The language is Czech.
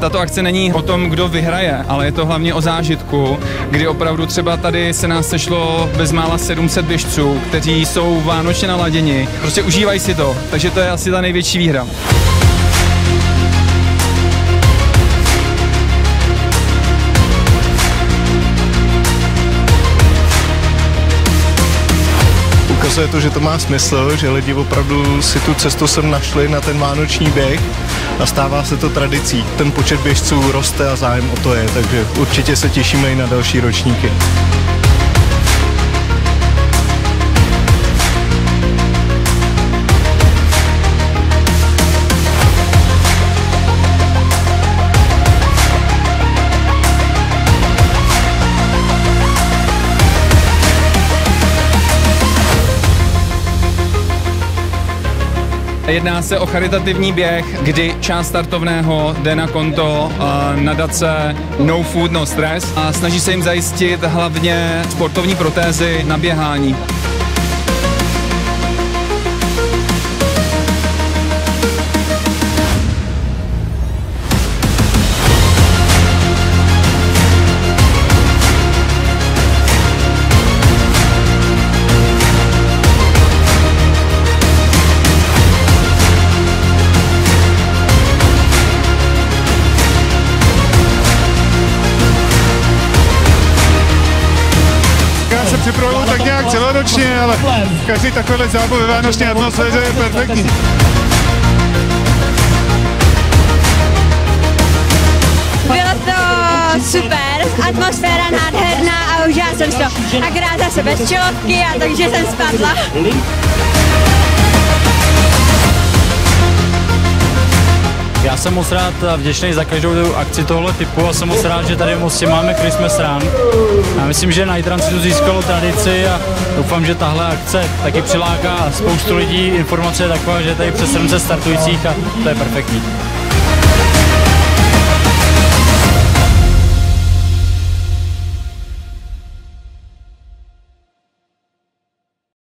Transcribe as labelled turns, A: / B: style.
A: tato akce není o tom, kdo vyhraje, ale je to hlavně o zážitku, kdy opravdu třeba tady se nás sešlo bezmála 700 běžců, kteří jsou vánočně naladěni. Prostě užívají si to, takže to je asi ta největší výhra.
B: Ukazuje to, že to má smysl, že lidi opravdu si tu cestu sem našli na ten vánoční běh a stává se to tradicí. Ten počet běžců roste a zájem o to je, takže určitě se těšíme i na další ročníky.
A: Jedná se o charitativní běh, kdy část startovného jde na konto nadace No Food, No Stress a snaží se jim zajistit hlavně sportovní protézy na běhání.
C: Se připravuju tak nějak celoročně, ale každý takovýhle zábor ve vánoční atmosféře je perfektní.
D: Bylo to super, atmosféra nádherná a užila jsem to. Akorát zase bez čelovky a takže jsem spadla.
E: Já jsem moc rád a vděčný za každou akci tohle typu a jsem moc rád, že tady v Mostě máme Christmas Run. Já myslím, že Night Run si tu získalo tradici a doufám, že tahle akce taky přiláká spoustu lidí. Informace je taková, že je tady přes 700 startujících a to je perfektní.